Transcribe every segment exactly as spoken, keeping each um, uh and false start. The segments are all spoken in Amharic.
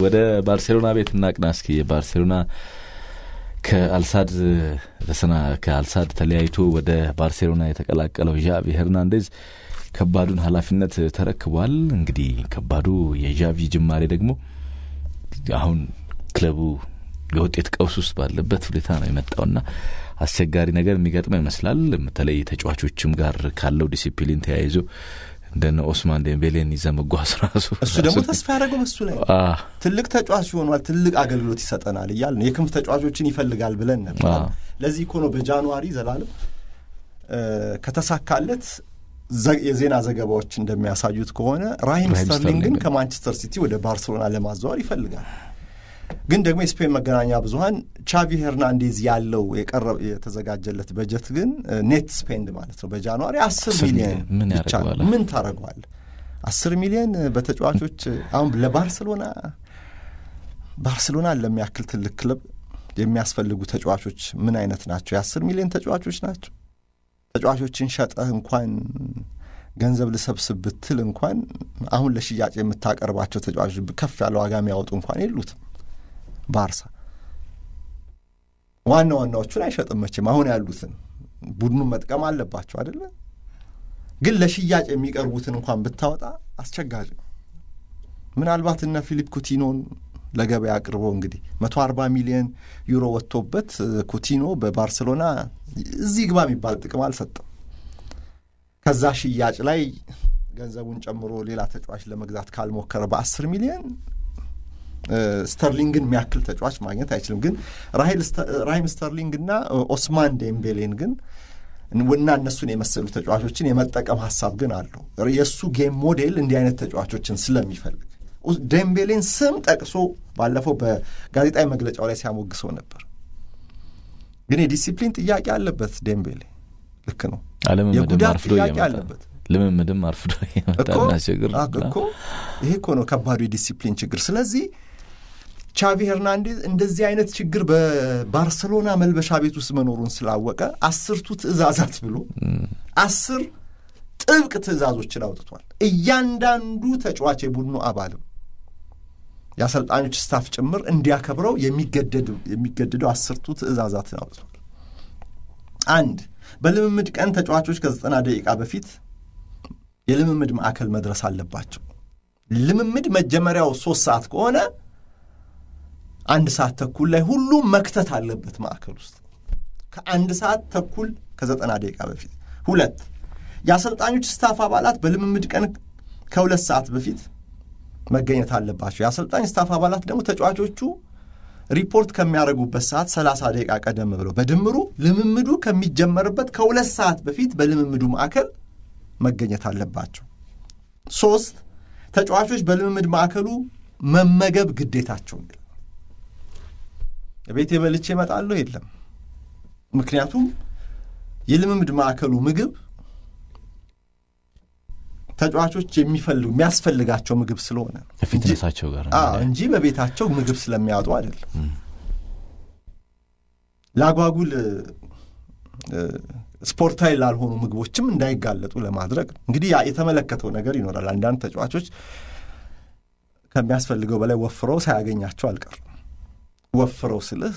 ወደ ባርሴሎና ቤት እናቅና እስኪ ባርሴሎና ከአልሳድ ተሰና ከአልሳድ ተለያይቶ ወደ ባርሴሎና የተቀላቀለው ዣቪ ሄርናንዴዝ ከባዱን ኃላፊነት ተረክቧል እንግዲህ ከባዱ የዣቪ ጅማሬ ደግሞ አሁን ክለቡ የውጤት ቀውስ ውስጥ ባለበት ሁኔታ ነው የመጣውና አስቸጋሪ ነገር የሚገጥመው ይመስላል በተለይ ተጫዋቾችም ጋር ካለው ዲሲፕሊን ተያይዞ እንደነ ኦስማን ዴምቤሌን ይዘመጓስ ራሱ እሱ ደግሞ ተስፋ ያደረገው እሱ ላይ ትልቅ ተጫዋች ሆኗል ትልቅ አገልግሎት ይሰጠናል ይያል ነው የክንፍ ተጫዋቾችን ይፈልጋል ብለን ነበር ለዚህ እኮ ነው በጃንዋሪ ዘላለም ከተሳካለት የዜና ዘገባዎች እንደሚያሳዩት ከሆነ ራሂም ስተርሊንግን ከማንቸስተር ሲቲ ወደ ባርሴሎና ለማዛወር ይፈልጋል ግን ደግሞ የስፔን መገናኛ ብዙሃን ቻቪ ሄርናንዴዝ ያለው የቀረበ የተዘጋጀለት በጀት ግን ኔት ስፔንድ ማለት ነው በጃንዋሪ አስር ሚሊዮን ምን ያደርጋል ምን ታረጋዋል አስር ሚሊዮን በተጫዋቾች አሁን ለባርሴሎና ባርሴሎና ለሚያክል ትልቅ ክለብ የሚያስፈልጉ ተጫዋቾች ምን አይነት ናቸው የ10 ሚሊዮን ተጫዋቾች ናቸው ተጫዋቾችን ሸጠህ እንኳን ገንዘብ ልሰብስብ ብትል እንኳን አሁን ለሽያጭ የምታቀርባቸው ተጫዋቾች ከፍ ያለ ዋጋ የሚያወጡ እንኳን የሉትም ባርሳ ዋና ዋናዎቹን አይሸጥም መቼም አሁን ያሉትን ቡድኑን መጥቀም አለባቸው አይደለ ግን ለሽያጭ የሚቀርቡትን እንኳን ብታወጣ አስቸጋሪ ምናልባት እነ ፊሊፕ ኩቲኖን ለገበያ አቅርቦ እንግዲህ መቶ አርባ ሚሊዮን ዩሮ ወጥቶበት ኩቲኖ በባርሴሎና እዚህ ግባ የሚባል ጥቅም አልሰጠም ከዛ ሽያጭ ላይ ገንዘቡን ጨምሮ ሌላ ተጫዋች ለመግዛት ካልሞከረ በ10 ሚሊዮን ስተርሊንግን የሚያክል ተጫዋች ማግኘት አይችልም ግን ራሂል ራሂም ስተርሊንግና ኦስማን ዴምቤሌን ግን እና እነሱን የመሰሉ ተጫዋቾችን የመጠቀም ሐሳብ ግን አለው የሱ ጌም ሞዴል እንዲህ አይነት ተጫዋቾችን ስለሚፈልግ ዴምቤሌን ስም ጠቅሶ ባለፈው በጋዜጣዊ መግለጫው ላይ ሲያሞግሰው ነበር ግን የዲሲፕሊን ጥያቄ አለበት ዴምቤሌ ልክ ነው አለምንም አርፍዶ ያለበት ለምንምድም አርፍዶ ያመጣና ችግር እኮ ይሄ እኮ ነው ከባዱ የዲሲፕሊን ችግር ስለዚህ ቻቪ ሄርናንዴዝ እንደዚህ አይነት ችግር በባርሴሎና መልበሻ ቤት ውስጥ መኖሩን ስላወቀ አስርቱ ትዕዛዛት ብሎ አስር ጥብቅ ትዕዛዞችን አውጥቷል እያንዳንዱ ተጫዋች የቡድኑ አባል ያሰልጣኞች ስታፍ ጭምር እንዲያከብረው የሚገደዱ የሚገደዱ አስርቱ ትዕዛዛትን አውጥቷል አንድ በልምምድ ቀን ተጫዋቾች ከዘጠና ደቂቃ በፊት የልምምድ ማዕከል መድረስ አለባቸው ልምምድ መጀመሪያው ሶስት ሰዓት ከሆነ አንድ ሰዓት ተኩል ላይ ሁሉም መክተት አለበት ማዕከል ውስጥ ከአንድ ሰዓት ተኩል ከዘጠና ደቂቃ በፊት ሁለት ያሰልጣኞች ስታፍ አባላት በልምምድ ቀን ከሁለት ሰዓት በፊት መገኘት አለባቸው ያሰልጣኝ ስታፍ አባላት ደግሞ ተጫዋቾቹ ሪፖርት ከሚያደርጉበት ሰዓት ሰላሳ ደቂቃ ቀደም ብለው በድምሩ ልምምዱ ከሚጀመርበት ከሁለት ሰዓት በፊት በልምምዱ ማዕከል መገኘት አለባቸው ሶስት ተጫዋቾች በልምምድ ማዕከሉ መመገብ ግዴታቸው ነው ቤት የበልቼ ይመጣሉ የለም ምክንያቱም የልምምድ ማዕከሉ ምግብ ተጫዋቾች የሚፈልጉ የሚያስፈልጋቸው ምግብ ስለሆነ ከፊትነሳቸው ጋር አዎ እንጂ በቤታቸው ምግብ ስለሚያወጡ አይደለም ላጓጉል ስፖርታዊ ላልሆኑ ምግቦችም እንዳይጋለጡ ለማድረግ እንግዲህ ያ የተመለከተው ነገር ይኖራል አንዳንድ ተጫዋቾች ከሚያስፈልገው በላይ ወፍረው ሳያገኛቸው አልቀርም ወፍረው ስልህ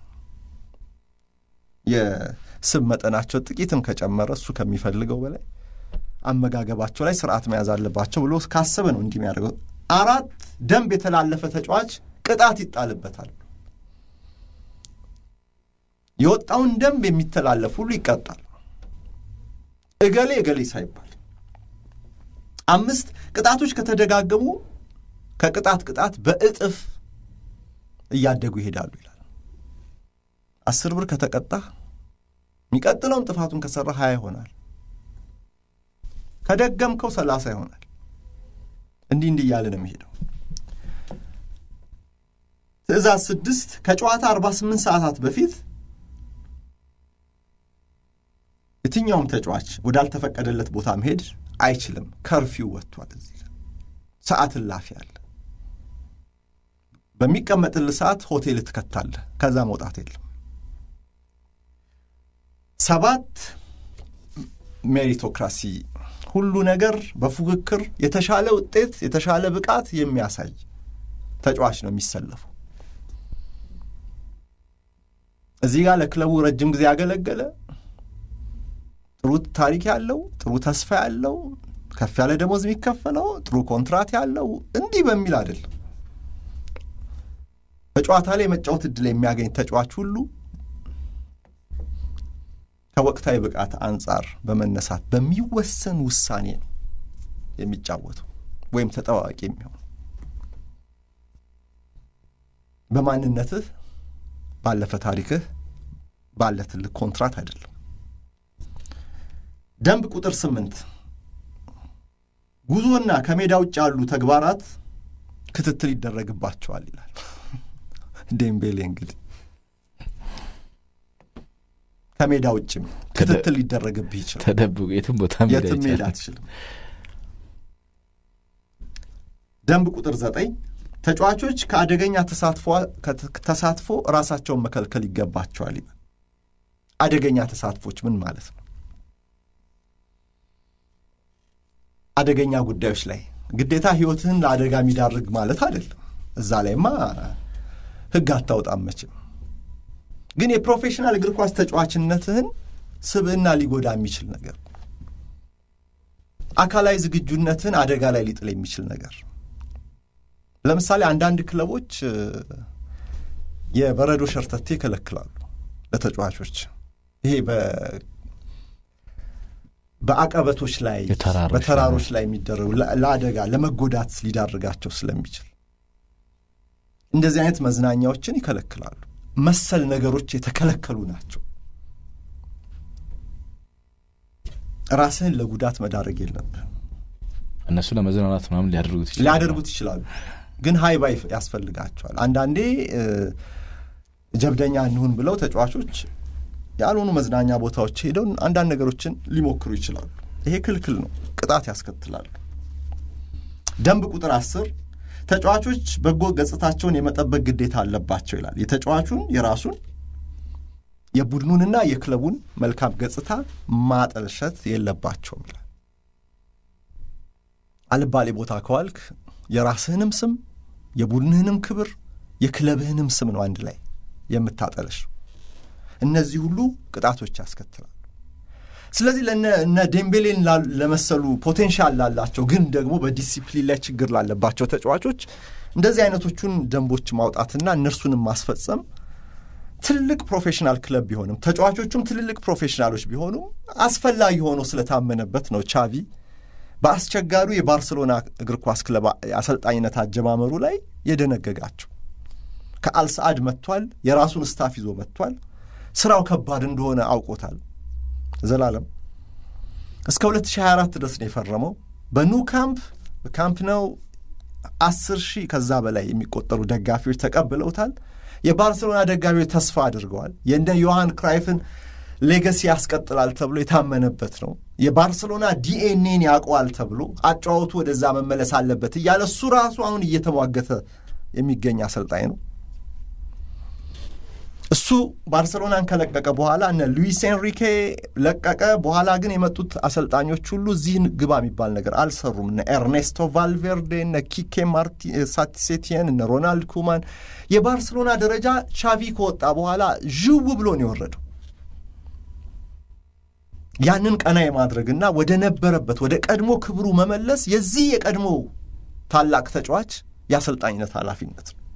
የስብ መጠናቸው ጥቂትም ከጨመረ እሱ ከሚፈልገው በላይ አመጋገባቸው ላይ ስርዓት መያዝ አለባቸው ብሎ ካሰበ ነው እንዲህ የሚያደርገው አራት ደንብ የተላለፈ ተጫዋች ቅጣት ይጣልበታል የወጣውን ደንብ የሚተላለፍ ሁሉ ይቀጣል እገሌ እገሌ ሳይባል አምስት ቅጣቶች ከተደጋገሙ ከቅጣት ቅጣት በእጥፍ እያደጉ ይሄዳሉ ይላል አስር ብር ከተቀጣ የሚቀጥለውም ጥፋቱን ከሰራ ሀያ ይሆናል ከደገምከው ሰላሳ ይሆናል እንዲህ እንዲህ ያለ ነው የሚሄደው ትዕዛዝ ስድስት ከጨዋታ አርባ ስምንት ሰዓታት በፊት የትኛውም ተጫዋች ወዳልተፈቀደለት ቦታ መሄድ አይችልም ከርፊው ወጥቷል እዚህ ሰዓት እላፊ አለ በሚቀመጥል ሰዓት ሆቴል ትከታለህ ከዛ መውጣት የለም ሰባት ሜሪቶክራሲ ሁሉ ነገር በፉክክር የተሻለ ውጤት የተሻለ ብቃት የሚያሳይ ተጫዋች ነው የሚሰለፈው። እዚህ ጋር ለክለቡ ረጅም ጊዜ ያገለገለ ጥሩ ታሪክ ያለው ጥሩ ተስፋ ያለው ከፍ ያለ ደሞዝ የሚከፈለው ጥሩ ኮንትራት ያለው እንዲህ በሚል አይደለም። በጨዋታ ላይ መጫወት እድል የሚያገኝ ተጫዋች ሁሉ ከወቅታዊ ብቃት አንጻር በመነሳት በሚወሰን ውሳኔ ነው የሚጫወተው ወይም ተጠዋቂ የሚሆነው። በማንነትህ ባለፈ ታሪክህ ባለ ትልቅ ኮንትራት አይደለም። ደንብ ቁጥር ስምንት ጉዞና ከሜዳ ውጭ ያሉ ተግባራት ክትትል ይደረግባቸዋል ይላል። ዴምቤሌ እንግዲህ ከሜዳ ውጭም ክትትል ሊደረግብህ ይችላል። ተደብቆ የትም ቦታ ሜዳ አይችልም። ደንብ ቁጥር ዘጠኝ ተጫዋቾች ከአደገኛ ተሳትፎ ተሳትፎ ራሳቸውን መከልከል ይገባቸዋል ይላል። አደገኛ ተሳትፎች ምን ማለት ነው? አደገኛ ጉዳዮች ላይ ግዴታ ህይወትህን ለአደጋ የሚዳርግ ማለት አይደለም። እዛ ላይማ ህግ አታውጣም መቼም። ግን የፕሮፌሽናል እግር ኳስ ተጫዋችነትህን ስብዕና ሊጎዳ የሚችል ነገር፣ አካላዊ ዝግጁነትህን አደጋ ላይ ሊጥል የሚችል ነገር። ለምሳሌ አንዳንድ ክለቦች የበረዶ ሸርተቴ ይከለክላሉ ለተጫዋቾች። ይሄ በ በአቀበቶች ላይ በተራሮች ላይ የሚደረጉ ለአደጋ ለመጎዳት ሊዳርጋቸው ስለሚችል እንደዚህ አይነት መዝናኛዎችን ይከለክላሉ። መሰል ነገሮች የተከለከሉ ናቸው። ራስህን ለጉዳት መዳረግ የለብህም። እነሱ ለመዝናናት ምናምን ሊያደርጉት ይችላሉ ሊያደርጉት ይችላሉ ግን ሃይ ባይ ያስፈልጋቸዋል። አንዳንዴ ጀብደኛ እንሁን ብለው ተጫዋቾች ያልሆኑ መዝናኛ ቦታዎች ሄደው አንዳንድ ነገሮችን ሊሞክሩ ይችላሉ። ይሄ ክልክል ነው፣ ቅጣት ያስከትላል። ደንብ ቁጥር አስር ተጫዋቾች በጎ ገጽታቸውን የመጠበቅ ግዴታ አለባቸው ይላል። የተጫዋቹን የራሱን የቡድኑንና የክለቡን መልካም ገጽታ ማጠልሸት የለባቸውም ይላል። አልባሌ ቦታ ከዋልክ የራስህንም ስም የቡድንህንም ክብር የክለብህንም ስም ነው አንድ ላይ የምታጠለሽ። እነዚህ ሁሉ ቅጣቶች ያስከትላሉ። ስለዚህ ለነ ዴምቤሌን ለመሰሉ ፖቴንሻል ላላቸው ግን ደግሞ በዲሲፕሊን ላይ ችግር ላለባቸው ተጫዋቾች እንደዚህ አይነቶቹን ደንቦች ማውጣትና እነርሱንም ማስፈጸም ትልቅ ፕሮፌሽናል ክለብ ቢሆንም ተጫዋቾቹም ትልልቅ ፕሮፌሽናሎች ቢሆኑም አስፈላጊ ሆኖ ስለታመነበት ነው ቻቪ በአስቸጋሪ የባርሴሎና እግር ኳስ ክለብ አሰልጣኝነት አጀማመሩ ላይ የደነገጋቸው። ከአልሳድ መጥቷል፣ የራሱን ስታፍ ይዞ መጥቷል። ስራው ከባድ እንደሆነ አውቆታል። ዘላለም እስከ ሁለት ሺህ ሃያ አራት ድረስ ነው የፈረመው። በኑ ካምፕ ካምፕ ነው አስር ሺህ ከዛ በላይ የሚቆጠሩ ደጋፊዎች ተቀብለውታል። የባርሴሎና ደጋፊዎች ተስፋ አድርገዋል። የእንደ ዮሐን ክራይፍን ሌጋሲ ያስቀጥላል ተብሎ የታመነበት ነው። የባርሴሎና ዲኤንኤን ያውቀዋል ተብሎ አጫወቱ ወደዛ መመለስ አለበት እያለ እሱ ራሱ አሁን እየተሟገተ የሚገኝ አሰልጣኝ ነው። እሱ ባርሴሎናን ከለቀቀ በኋላ እነ ሉዊስ ኤንሪኬ ለቀቀ። በኋላ ግን የመጡት አሰልጣኞች ሁሉ እዚህ ግባ የሚባል ነገር አልሰሩም። እነ ኤርኔስቶ ቫልቬርዴ፣ እነ ኪኬ ማርቲ ሳቲሴቲየን፣ እነ ሮናልድ ኩማን። የባርሴሎና ደረጃ ቻቪ ከወጣ በኋላ ዥው ብሎ ነው የወረደው። ያንን ቀና የማድረግና ወደ ነበረበት ወደ ቀድሞ ክብሩ መመለስ የዚህ የቀድሞ ታላቅ ተጫዋች የአሰልጣኝነት ኃላፊነት ነው።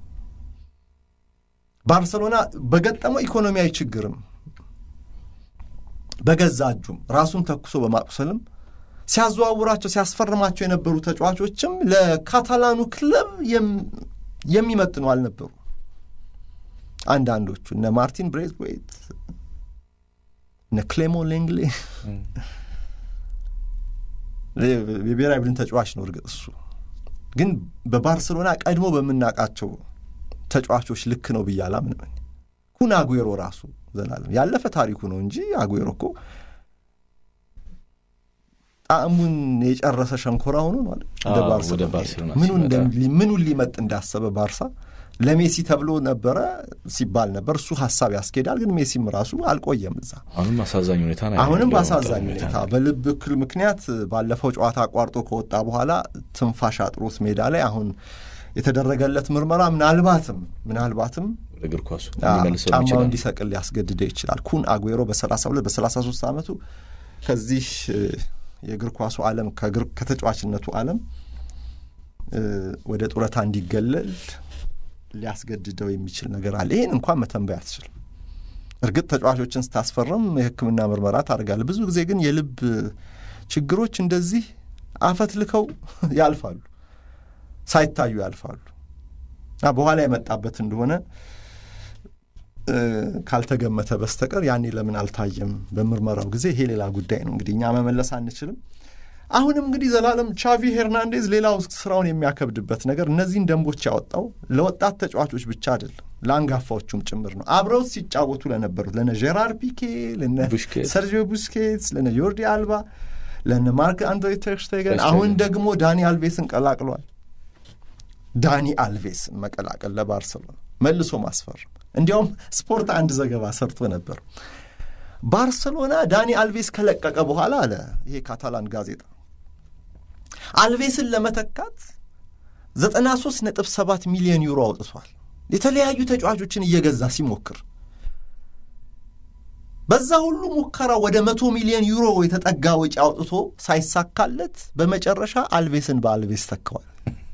ባርሴሎና በገጠመው ኢኮኖሚያዊ ችግርም በገዛ እጁም ራሱን ተኩሶ በማቁሰልም ሲያዘዋውራቸው ሲያስፈርማቸው የነበሩ ተጫዋቾችም ለካታላኑ ክለብ የሚመጥኑ አልነበሩ። አንዳንዶቹ እነ ማርቲን ብሬዝዌይት እነ ክሌሞ ሌንግሌ የብሔራዊ ቡድን ተጫዋች ነው እርግጥ እሱ ግን በባርሴሎና ቀድሞ በምናውቃቸው ተጫዋቾች ልክ ነው ብያላ ምን ምን ኩን አጉዌሮ ራሱ ዘላለም ያለፈ ታሪኩ ነው እንጂ አጉዌሮ እኮ ጣዕሙን የጨረሰ ሸንኮራ ሆኖ ነው አይደል? ወደ ባርሴሎና ምኑን ምኑን ሊመጥ እንዳሰበ ባርሳ ለሜሲ ተብሎ ነበረ ሲባል ነበር። እሱ ሐሳብ ያስኬዳል ግን ሜሲም ራሱ አልቆየም እዛ። አሁንም አሳዛኝ ሁኔታ ነው። አሁንም ባሳዛኝ ሁኔታ በልብ እክል ምክንያት ባለፈው ጨዋታ አቋርጦ ከወጣ በኋላ ትንፋሽ አጥሮት ሜዳ ላይ አሁን የተደረገለት ምርመራ ምናልባትም ምናልባትም እግር ኳሱ የሚመልሰው ይችላል ጫማው እንዲሰቅል ሊያስገድደው ይችላል። ኩን አጉዌሮ በሰላሳ ሁለት በሰላሳ ሶስት ዓመቱ ከዚህ የእግር ኳሱ ዓለም ከእግር ከተጫዋችነቱ ዓለም ወደ ጡረታ እንዲገለል ሊያስገድደው የሚችል ነገር አለ። ይሄን እንኳን መተንበይ አትችልም። እርግጥ ተጫዋቾችን ስታስፈርም የሕክምና ምርመራ ታደርጋለህ። ብዙ ጊዜ ግን የልብ ችግሮች እንደዚህ አፈትልከው ያልፋሉ፣ ሳይታዩ ያልፋሉ። እና በኋላ የመጣበት እንደሆነ ካልተገመተ በስተቀር ያኔ ለምን አልታየም በምርመራው ጊዜ ይሄ ሌላ ጉዳይ ነው። እንግዲህ እኛ መመለስ አንችልም። አሁንም እንግዲህ ዘላለም ቻቪ ሄርናንዴዝ ሌላው ስራውን የሚያከብድበት ነገር እነዚህን ደንቦች ያወጣው ለወጣት ተጫዋቾች ብቻ አይደለም፣ ለአንጋፋዎቹም ጭምር ነው። አብረው ሲጫወቱ ለነበሩት ለነ ጄራር ፒኬ፣ ለነ ሰርጂዮ ቡስኬትስ፣ ለነ ጆርዲ አልባ፣ ለነ ማርክ አንድሬ ተር ስቴገን፣ አሁን ደግሞ ዳኒ አልቬስን ቀላቅሏል። ዳኒ አልቬስን መቀላቀል ለባርሰሎና መልሶ ማስፈር። እንዲያውም ስፖርት አንድ ዘገባ ሰርቶ ነበር። ባርሰሎና ዳኒ አልቬስ ከለቀቀ በኋላ አለ ይሄ ካታላን ጋዜጣ አልቬስን ለመተካት ዘጠና ሶስት ነጥብ ሰባት ሚሊዮን ዩሮ አውጥቷል። የተለያዩ ተጫዋቾችን እየገዛ ሲሞክር በዛ ሁሉ ሙከራ ወደ መቶ ሚሊዮን ዩሮ የተጠጋ ወጪ አውጥቶ ሳይሳካለት በመጨረሻ አልቬስን በአልቬስ ተካዋል።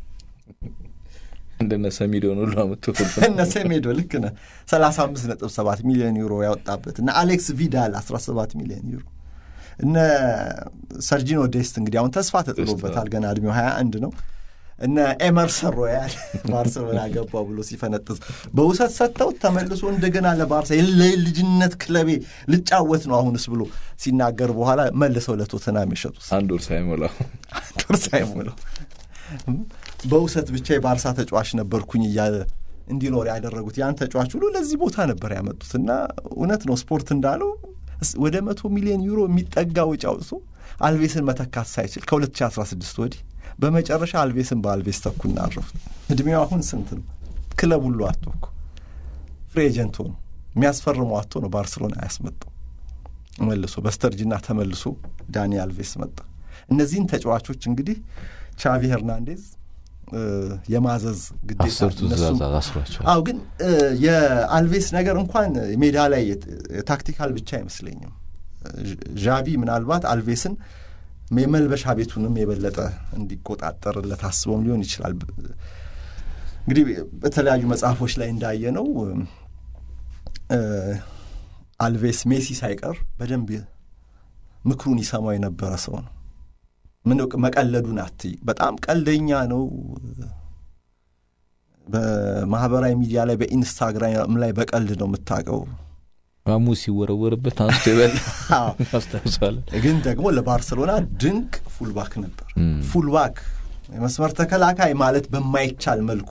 እንደነ ሰሜዶ ነው ለአመቱ እነ ሰሜዶ ልክ ነህ ሰላሳ አምስት ነጥብ ሰባት ሚሊዮን ዩሮ ያወጣበት እና አሌክስ ቪዳል አስራ ሰባት ሚሊዮን ዩሮ እነ ሰርጂኖ ዴስት እንግዲህ አሁን ተስፋ ተጥሎበታል ገና እድሜው ሀያ አንድ ነው። እነ ኤመርሰን ሮያል ባርሰሎና ገባው ብሎ ሲፈነጥዝ በውሰት ሰጥተው ተመልሶ እንደገና ለባርሳ የልጅነት ክለቤ ልጫወት ነው አሁንስ ብሎ ሲናገር በኋላ መልሰው ለቶተናም የሸጡት አንድ ወር ሳይሞላው አንድ ወር ሳይሞላው በውሰት ብቻ የባርሳ ተጫዋች ነበርኩኝ እያለ እንዲኖር ያደረጉት ያን ተጫዋች ሁሉ ለዚህ ቦታ ነበር ያመጡትና እውነት ነው ስፖርት እንዳለው ወደ መቶ ሚሊዮን ዩሮ የሚጠጋ ወጪ አውጥቶ አልቬስን መተካት ሳይችል ከ2016 ወዲህ በመጨረሻ አልቬስን በአልቬስ ተኩና አረፉት። እድሜው አሁን ስንት ነው? ክለብ ሁሉ አጥቶ እኮ ፍሪ ኤጀንት ሆኖ የሚያስፈርመው አጥቶ ነው ባርሰሎና ያስመጣው። መልሶ በስተርጅና ተመልሶ ዳኒ አልቬስ መጣ። እነዚህን ተጫዋቾች እንግዲህ ቻቪ ሄርናንዴዝ የማዘዝ ግዴታ አስሯቸው። አው ግን የአልቬስ ነገር እንኳን ሜዳ ላይ ታክቲካል ብቻ አይመስለኝም። ዣቪ ምናልባት አልቬስን የመልበሻ ቤቱንም የበለጠ እንዲቆጣጠርለት አስቦም ሊሆን ይችላል። እንግዲህ በተለያዩ መጽሐፎች ላይ እንዳየነው አልቬስ ሜሲ ሳይቀር በደንብ ምክሩን ይሰማው የነበረ ሰው ነው። ምን መቀለዱን አትይ፣ በጣም ቀልደኛ ነው። በማህበራዊ ሚዲያ ላይ በኢንስታግራም ላይ በቀልድ ነው የምታውቀው። ማሙ ሲወረወርበት አንስቶ ይበል አስተውሳለ። ግን ደግሞ ለባርሰሎና ድንቅ ፉልባክ ነበር። ፉልባክ የመስመር ተከላካይ ማለት በማይቻል መልኩ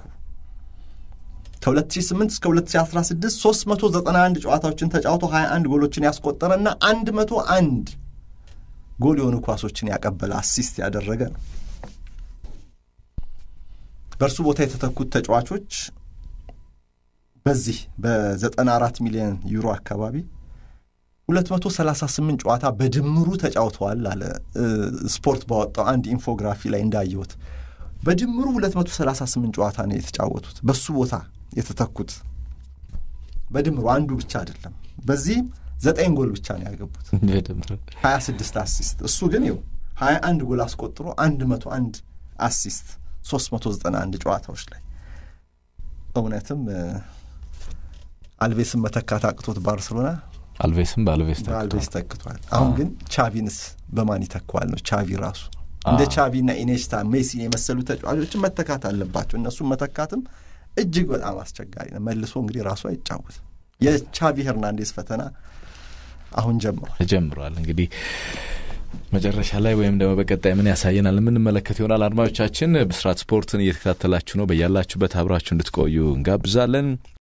ከ2008 እስከ ሁለት ሺህ አስራ ስድስት ሶስት መቶ ዘጠና አንድ ጨዋታዎችን ተጫውቶ ሀያ አንድ ጎሎችን ያስቆጠረና መቶ አንድ ጎል የሆኑ ኳሶችን ያቀበለ አሲስት ያደረገ ነው። በእርሱ ቦታ የተተኩት ተጫዋቾች በዚህ በዘጠና አራት ሚሊዮን ዩሮ አካባቢ ሁለት መቶ ሰላሳ ስምንት ጨዋታ በድምሩ ተጫውተዋል አለ ስፖርት ባወጣው አንድ ኢንፎግራፊ ላይ እንዳየሁት። በድምሩ ሁለት መቶ ሰላሳ ስምንት ጨዋታ ነው የተጫወቱት በሱ ቦታ የተተኩት በድምሩ አንዱ ብቻ አይደለም። በዚህ ዘጠኝ ጎል ብቻ ነው ያገቡት በድምሩ ሀያ ስድስት አሲስት። እሱ ግን ይኸው ሀያ አንድ ጎል አስቆጥሮ መቶ አንድ አሲስት ሶስት መቶ ዘጠና አንድ ጨዋታዎች ላይ። እውነትም አልቬስን መተካት አቅቶት ባርሰሎና አልቬስን በአልቬስ ተክቷል በአልቬስ ተክቷል። አሁን ግን ቻቪንስ በማን ይተካዋል ነው? ቻቪ ራሱ እንደ ቻቪና ኢኔስታ ሜሲን የመሰሉ ተጫዋቾችን መተካት አለባቸው። እነሱም መተካትም እጅግ በጣም አስቸጋሪ ነው። መልሶ እንግዲህ ራሱ አይጫወትም። የቻቪ ሄርናንዴዝ ፈተና አሁን ጀምሯል ጀምሯል። እንግዲህ መጨረሻ ላይ ወይም ደግሞ በቀጣይ ምን ያሳየናል ምን መለከት ይሆናል። አድማጮቻችን ብስራት ስፖርትን እየተከታተላችሁ ነው። በያላችሁበት አብራችሁ እንድትቆዩ እንጋብዛለን።